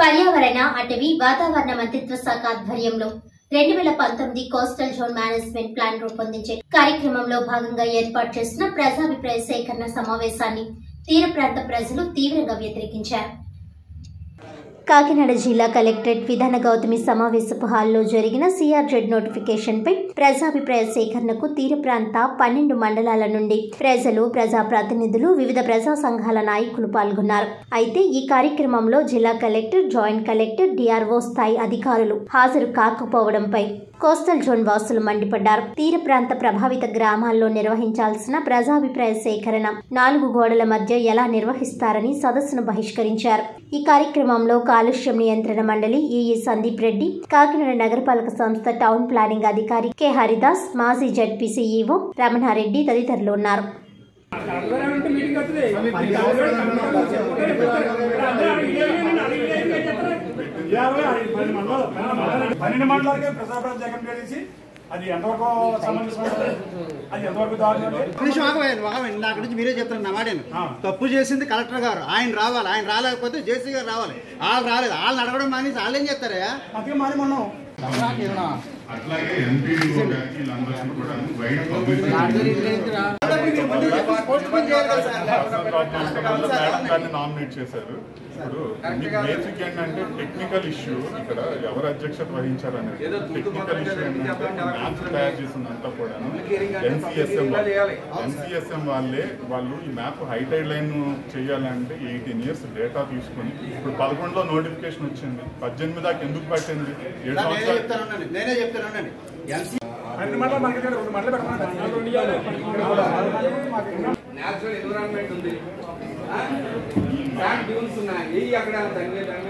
పర్యావరణ అటవీ వాతావరణ మంత్రిత్వ శాఖ ఆధ్వర్యంలో 2019 కోస్టల్ జోన్ మేనేజ్మెంట్ ప్లాన్ రూపొందించే కార్యక్రమంలో భాగంగా ఏర్పాటు చేసిన ప్రజాభిప్రాయ సేకరణ సమావేశాన్ని తీర ప్రాంత ప్రజలు తీవ్రంగా వ్యతిరేకించారు. కాకినాడ జిల్లా కలెక్టరేట్ విధాన గౌతమి సమావేశపు హాల్లో జరిగిన సిఆర్జెడ్ నోటిఫికేషన్ పై ప్రజాభిప్రాయ సేకరణకు తీర ప్రాంత 12 మండలాల నుండి ప్రజలు, ప్రజాప్రతినిధులు, వివిధ ప్రజా సంఘాల నాయకులు పాల్గొన్నారు. అయితే ఈ కార్యక్రమంలో జిల్లా కలెక్టర్, జాయింట్ కలెక్టర్, డిఆర్ఓ స్థాయి అధికారులు హాజరు కాకపోవడంపై కోస్టల్ జోన్ వాసులు మండిపడ్డారు. తీర ప్రాంత ప్రభావిత గ్రామాల్లో నిర్వహించాల్సిన ప్రజాభిప్రాయ సేకరణ 4 గోడల మధ్య ఎలా నిర్వహిస్తారని సదస్సును బహిష్కరించారు. ఈ కార్యక్రమంలో కాలుష్యం నియంత్రణ మండలి ఈఈ సందీప్ రెడ్డి, కాకినాడ నగరపాలక సంస్థ టౌన్ ప్లానింగ్ అధికారి కె హరిదాస్, మాజీ జడ్పీసీఈఓ రమణారెడ్డి తదితరులు ఉన్నారు. అది ఎంతవరకు అది ఎంతవరకు నాకు నుంచి మీరే చెప్తారు నా మాటను. తప్పు చేసింది కలెక్టర్ గారు, ఆయన రావాలి. ఆయన రాలేకపోతే జేసీ గారు రావాలి. వాళ్ళు రాలేదు, వాళ్ళని అడగడం మానేసి వాళ్ళు ఏం చేస్తారా? అందుకే మాది మొన్న అట్లాగే నామినేట్ చేశారు. ఇప్పుడు బేసిక్ ఏంటంటే టెక్నికల్ ఇష్యూ, ఇక్కడ ఎవరు అధ్యక్షత వహించారనేది టెక్నికల్ ఇష్యూ ఏంటంటే మ్యాప్స్ తయారు చేసిందంతా కూడా ఎన్సిఎస్ఎం వాళ్ళే. వాళ్ళు ఈ మ్యాప్ హైటైడ్ లైన్ చేయాలంటే 18 years డేటా తీసుకుని ఇప్పుడు 11లో నోటిఫికేషన్ వచ్చింది. 18 దాకా ఎందుకు పట్టింది? 7 సంవత్సరాలు. నేనే చెప్తాను. నేచురల్ ఎన్విరాన్మెంట్ ఉంది, డ్యూన్స్ ఉన్నాయి అక్కడ.